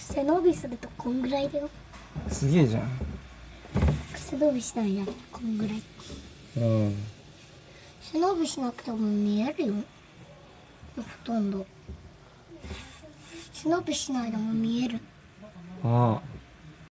背伸びするとこんぐらいだよ。 すげえじゃん。 背伸びしないやこんぐらい。 うん。 背伸びしなくても見えるよ、ほとんど。背伸びしないでも見える。 ああ。